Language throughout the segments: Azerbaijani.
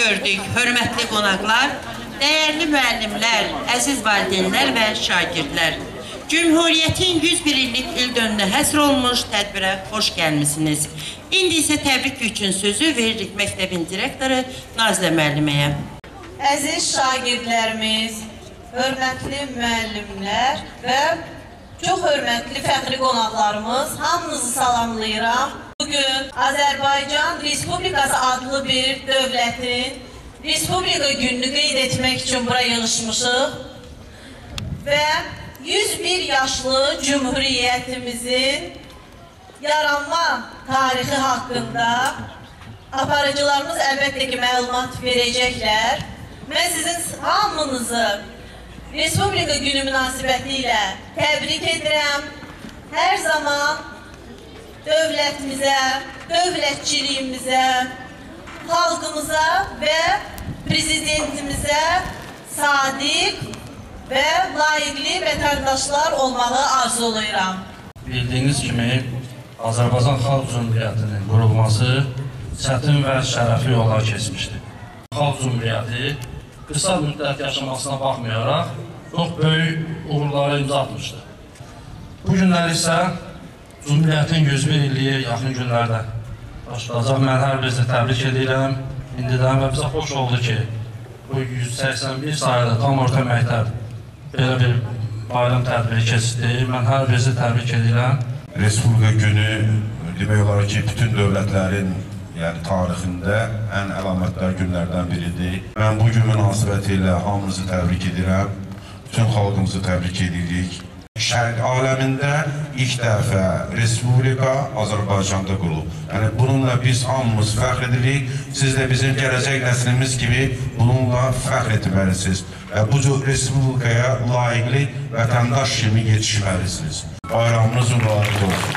gördük, hörmətli qonaqlar, dəyərli müəllimlər, əziz valideynlər və şagirdlər. Cümhuriyyətin 101 illik ildönünə həsr olmuş tədbirə xoş gəlmisiniz. İndi isə təbrik üçün sözü veririk məktəbin direktoru Nazilə müəlliməyə. Əziz şagirdlərimiz, hörmətli müəllimlər və çox hörmətli fəxri qonaqlarımız, hamınızı salamlayıram. Bugün Azərbaycan Respublikası adlı bir dövlətin Respublika gününü qeyd etmək üçün bura yığışmışıq və 101 yaşlı Cümhuriyyətimizin yaranma tarixi haqqında aparıcılarımız əlbəttə ki, məlumat verəcəklər. Mən sizin hamınızı Respublika günü münasibəti ilə təbrik edirəm. Hər zaman dövlətimizə, dövlətçiliyimizə, xalqımıza və prezidentimizə sadiq və layiqli vətəndaşlar olmağı arzulayıram. Bildiyiniz kimi, Azərbaycan Xalq Cümhuriyyətinin qurulması çətin və şərəfli yollar keçmişdir. Xalq Cümhuriyyəti qısa müddət yaşamasına baxmayaraq çox böyük uğurlara imza atmışdır. Bu günlər isə Cümhuriyyətin 101 illiyi yaxın günlərdə başlayacaq. Mən hər birinizi təbrik edirəm. İndidən və bizə xoş oldu ki, bu 181 sayılı tam orta məktəb belə bir bayram tədbiri keçdi. Mən hər birinizi təbrik edirəm. Respublika günü demək olar ki, bütün dövlətlərin tarixində ən əlamətdar günlərdən biridir. Mən bu gün münasibəti ilə hamınızı təbrik edirəm. Bütün xalqımızı təbrik edirik. Şərq aləmində ilk dəfə Respublika Azərbaycanda qurulub. Yəni, bununla biz hamımız fəxr edirik. Siz də bizim gələcək nəslimiz kimi bununla fəxr etməlisiniz. Və bu Respublikaya layiqli vətəndaş kimi yetişməlisiniz. Bayramınız mübarək olsun.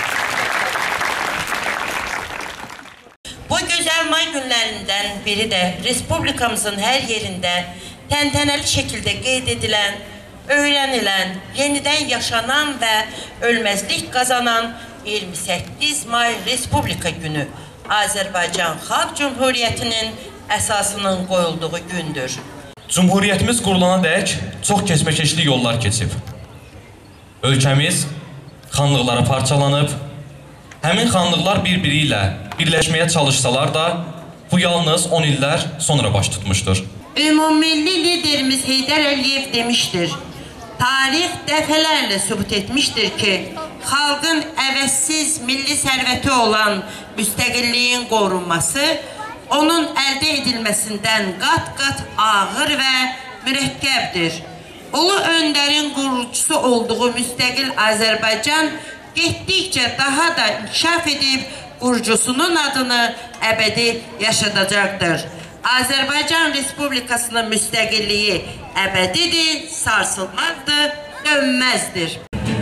Bu gözəl may günlərindən biri də Respublikamızın hər yerində təntənəli şəkildə qeyd edilən, öyrənilən, yenidən yaşanan və ölməzlik qazanan 28 may Respublika günü Azərbaycan Xalq Cümhuriyyətinin əsasının qoyulduğu gündür. Cümhuriyyətimiz qurulana dək çox keçməkeşli yollar keçib. Ölkəmiz xanlıqlara parçalanıb, həmin xanlıqlar bir-biri ilə birləşməyə çalışsalar da, bu yalnız 10 illər sonra baş tutmuşdur. Ümummilli liderimiz Heydər Əliyev demişdir, tarix dəfələrlə sübut etmişdir ki, xalqın əvəzsiz milli sərvəti olan müstəqilliyin qorunması, onun əldə edilməsindən qat-qat ağır və mürəkkəbdir. Ulu öndərin qurucusu olduğu müstəqil Azərbaycan getdikcə daha da inkişaf edib, qurucusunun adını əbədi yaşadacaqdır. Azərbaycan Respublikasının müstəqilliyi əbədidir, sarsılmazdır, dönməzdir.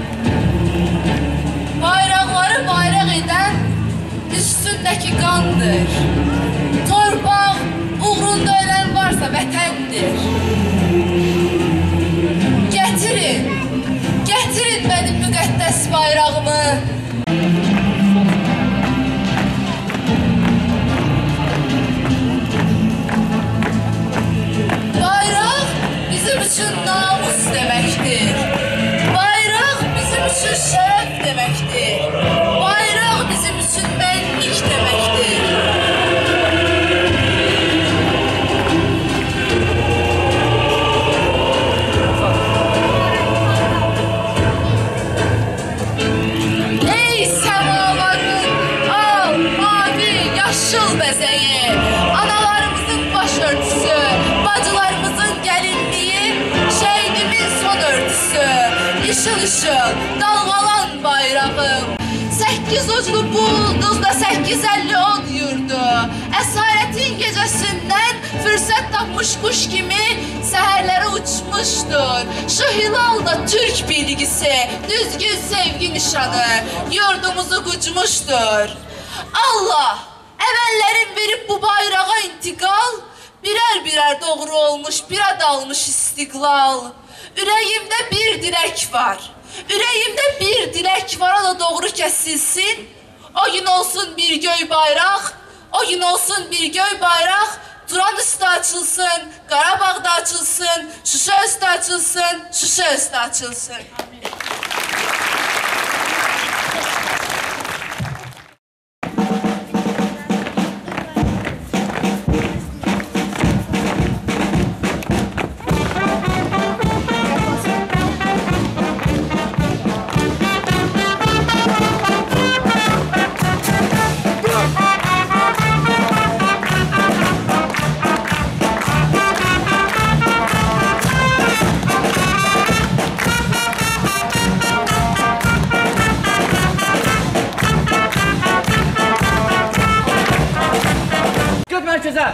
Bayraqları bayraq edən üstündəki qandır. Torpaq uğrunda ölən varsa vətəndir. Gətirin, gətirin mənim müqəddəs bayrağımı. Bizim namus deməkdir. Bayraq bizim üçün şərəf deməkdir. Bayraq bizim üçün mənlik deməkdir. Ey səmaların al, mavi, yaşıl bəzəyi, analarımızın başörtüsü, bacılarımızın gəlinliyi, şəhidimiz son örtüsü, işıl-işıl, dalğalan bayrağım. 8 uclu bu ulduzda 850 od yurdu. Əsarətin gecəsindən fürsət tapmış quş kimi səhərlərə uçmuşdur. Şu hilalda Türk bilgisi, düzgün sevgi nişanı yurdumuzu qucmuşdur. Allah, əvvəllərin verib bu bayrağa intiqal, birər-birər doğru olmuş, birə dalmış istiqlal. Ürəyimdə bir dilək var. Ürəyimdə bir dilək var, o da doğru kəsilsin. O gün olsun bir göy bayraq, o gün olsun bir göy bayraq, Turan üstü açılsın, Qarabağda açılsın, Şuşa üstü açılsın, Şuşa üstü açılsın. Mərkəzə!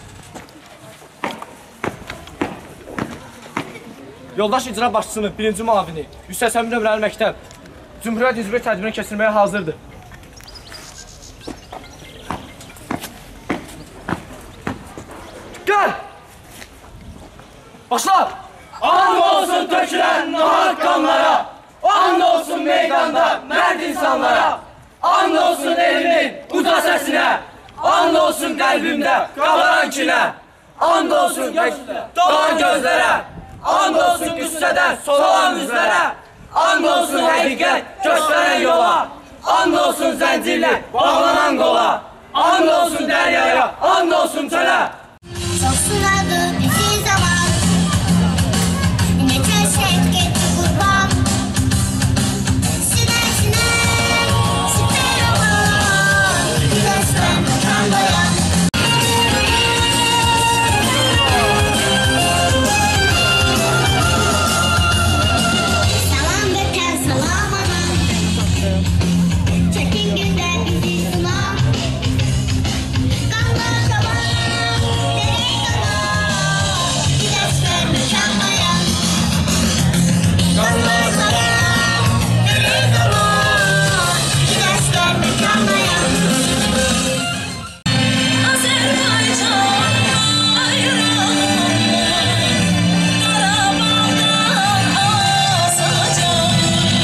Yoldaş icra başçısının 1-ci müavini 181 nömrəli məktəb Cümhuriyyət üzvü tədbirini keçirməyə hazırdır. Gəl! Başla! And olsun tökülən nahaq qanlara, and olsun meydanda mərd insanlara, and olsun elimin uca səsinə, and olsun qəlbimdə qabaran kinə, and olsun doğan gözlərə, and olsun qüssədən solanan üzlərə, and olsun həqiqət göstərən yola, and olsun zəncirlə bağlanan qola, and olsun dəryaya, and olsun çölə. Çok sınadı bizi zaman, ne keşfet gitti kurban. Sine sine, siper olan, güneşten kan boyan. Salam beter salam anam, çekin günde bizi sınav. Kanlar kalan, derek kalan, güneş verme şanmaya. Kanlar kalan, derek kalan, güneş verme şanmaya. Azerbaycan ayran, Qarabağdan asacağız.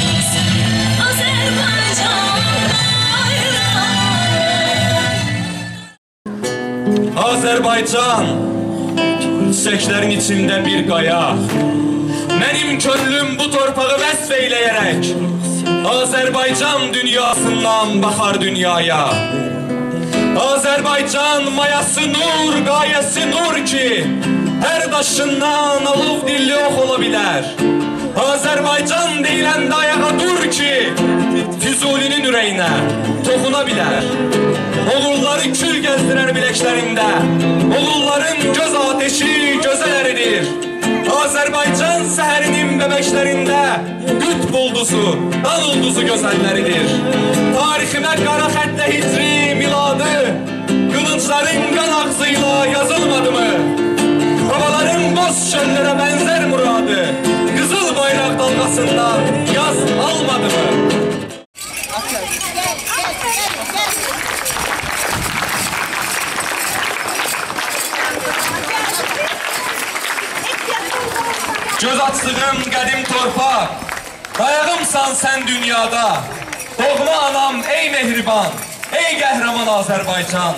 Azerbaycan ayran. Azerbaycan, çiçeklerin içinde bir qaya. Mənim könlüm bu torpağı vəsf eyləyərək Azerbaycan dünyasından baxar dünyaya. Azerbaycan mayası nur, gayesi nur ki her daşından alov dilli ox ola bilər. Azerbaycan deyiləndə ayağa dur ki Füzulinin ürəyinə toxuna bilər. Oğulları kül gezdirər biləklərində, oğulların göz ateşi gözəl əridir. Azerbaycan səhərinin bəbəklərində qütb ulduzu, dan ulduzu gözəlləridir. Tariximə qara xətlə hicri, miladı, qılıncların qan ağzıyla yazılmadı mı? Babaların boz çöllərə bənzər muradı, qızıl bayraq dalğasından yaz almadı mı? Göz açdığım qədim torpaq, dayağımsan sən dünyada. Doğma anam ey mehriban, ey qəhrəman Azərbaycan.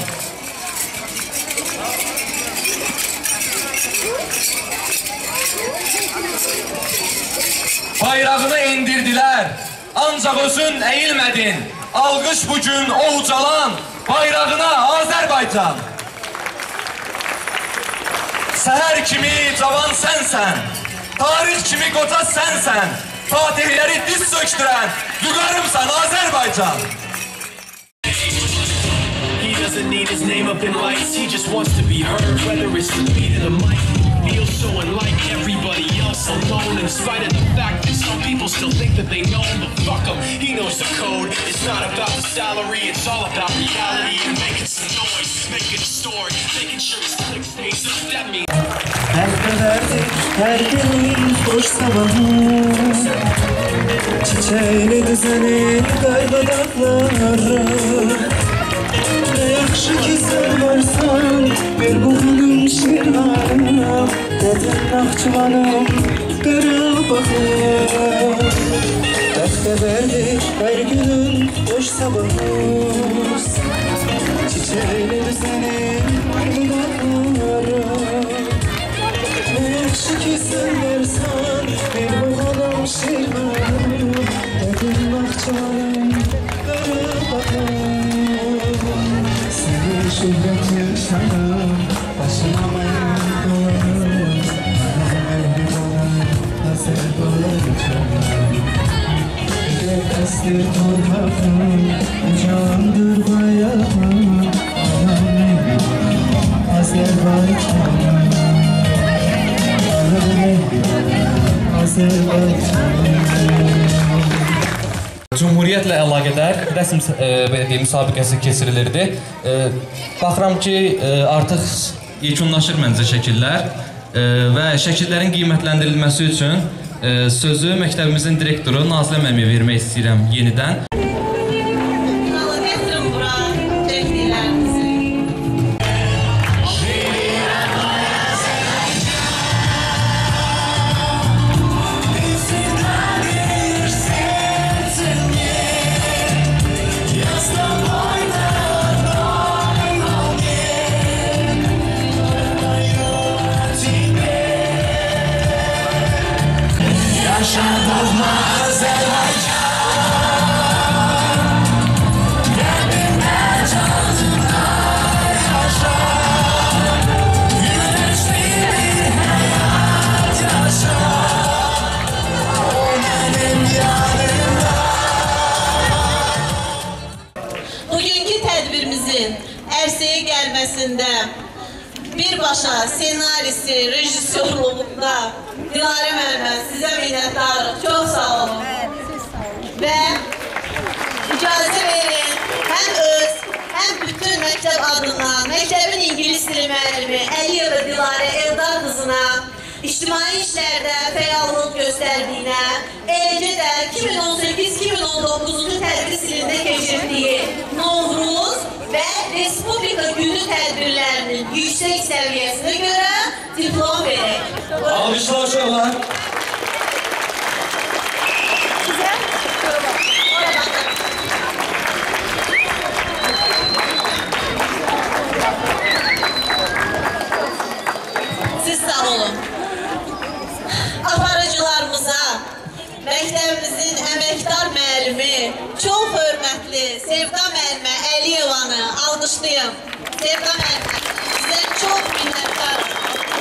Bayrağını endirdilər, ancaq özün əyilmədin. Alqış bugün o ucalan bayrağına Azərbaycan. Səhər kimi cavan sənsən, tarix kimi qoca sənsən, fatihləri diz söktürən vüqarımsan Azərbaycan. He doesn't need his name up in lights, he just wants to be heard, whether it's the beat of the mic. Feels so unlike everybody else, alone, in spite of the fact that some people still think that they know him, but fuck him, he knows the code. It's not about the salary, it's all about reality and making some noise, making a story, making sure his click stays up, that means Verdik her birimiz boş sabahı Çiçeğiyle düzenini kaybedakları Ne yaxşı ki sen varsan bir buğunun şirvanı Dedin Naxçıvanım Qarabağım Bəxtəvərdir hər günün boş sabahımız Çiçəklər sənin dudaqları Nə yaxşı ki sən varsan bir boğalam şirmanım Dədim baxçalarım qara baxım Səni şöhrət yaşarım başıma mən dolarım Hazır olacağım Estir torpağım, candır bayağım Anam benim, Azerbaycan Anam benim, Azerbaycan Cumhuriyyətlə əlaqədar rəsm müsabiqəsi keçirilirdi. Baxıram ki, artıq yekunlaşır məncə şəkillər və şəkillərin qiymətləndirilməsi üçün sözü məktəbimizin direktoru Nazilə müəllimə vermək istəyirəm yenidən. Gətirin bura çəkdiklərinizi. Yaşadığıma Azerbaycan Qəlbimdə canımda yaşa Gülüşlü bir həyat yaşa O mənim yanımda Bugünkü tədbirimizin ərsəyə gəlməsində birbaşa senarisi, rejissorluğunda Dilarə müəllimə sizə minnətdarıq. Çox sağ olun. Və icazə verin, həm öz, həm bütün məktəb adından, məktəbin ingilis dili müəllimi Əliyeva Dilarə Eldar qızına ictimai işlərdə fəallıq göstərdiyinə, eləcə də 2018-2019-cu tədris ilində keçirdiyi Novruz və Respublika günü tədbirlərinin yüksək səviyyəsinə görə diplom verək. Alqışlar uşaqlar. Siz sağ olun. Aparıcılarımıza, məktəbimizin əməkdar müəllimi, çox hörmətli Sevda müəllimə Əliyevanı alqışlayın. Sevda müəllimə, sizə çox minnətdarım.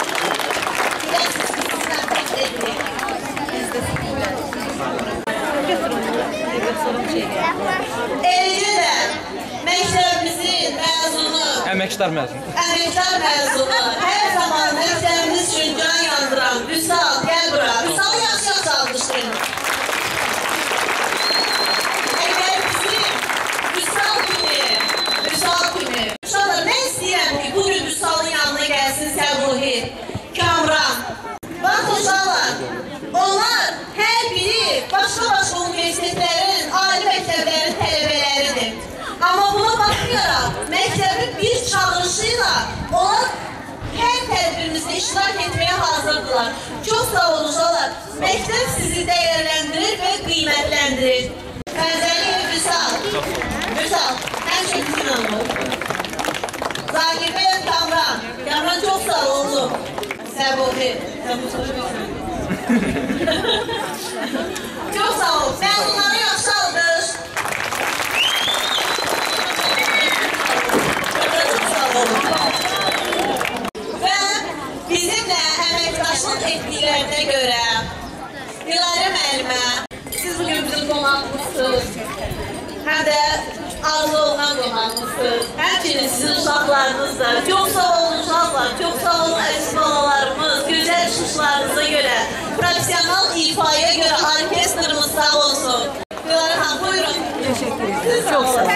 Eləcə də məktəbimizin məzunu, Əməkdar məzunu. əməkdar məzunu, hər zaman məktəbimiz üçün can yandıran Vüsal, gəl bura. Vüsalı yaxşı-yaxşı alqışlayın. Əgər bizim Vüsal günü, uşaqlar, mən istəyirəm ki, bugün Vüsalın yanına gəlsin Səbuhi, Kamran. Bax, uşaqlar, onlar hər biri başqa-başqa universitetlərin, ali məktəblərin tələbələridir. Amma buna baxmayaraq, məktəbin bir çağırışı ilə onlar hər tədbirimizdə iştirak etməyə hazırdılar. Çox sağ olun uşaqlar. Məktəb sizi dəyərləndirir və qiymətləndirir. Fərzəliyev Vüsal. Vüsal, həmişə bizimlə ol. Zagirbəyev Kamran. Kamran çox sağ olun. Səbuhi. Çox sağ olun. Məzunlara yaxşı alqış. Və bizimlə əməkdaşlıq etdiklərinə görə Dilarə müəllimə, siz bugün bizim qonağımızsınız, həm də arzu olunan qonağımızsınız, həmçinin sizin uşaqlarınız da. Çox sağ olun uşaqlar, çox sağ olun əziz balalarımız, gözəl çıxışlarınıza görə, profesional ifaya görə orkestrimiz sağ olsun. Dilarə xanım, buyurun. Teşekkür ederim. Siz sağ olun.